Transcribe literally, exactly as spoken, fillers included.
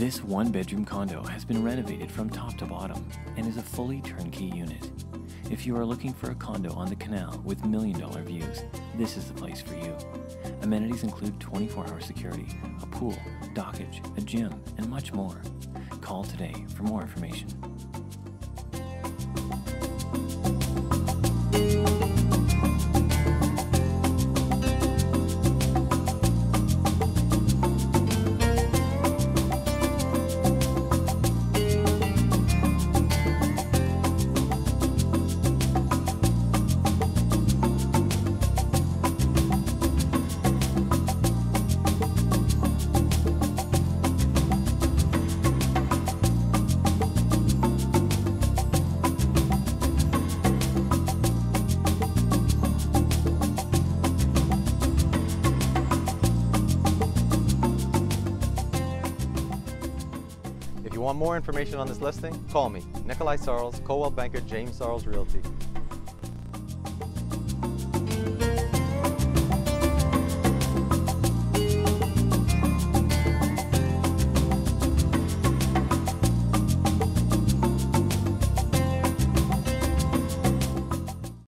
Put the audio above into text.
This one-bedroom condo has been renovated from top to bottom and is a fully turnkey unit. If you are looking for a condo on the canal with million-dollar views, this is the place for you. Amenities include twenty-four hour security, a pool, dockage, a gym, and much more. Call today for more information. If you want more information on this listing, call me, Nikolai Sarles, Coldwell Banker James Sarles Realty.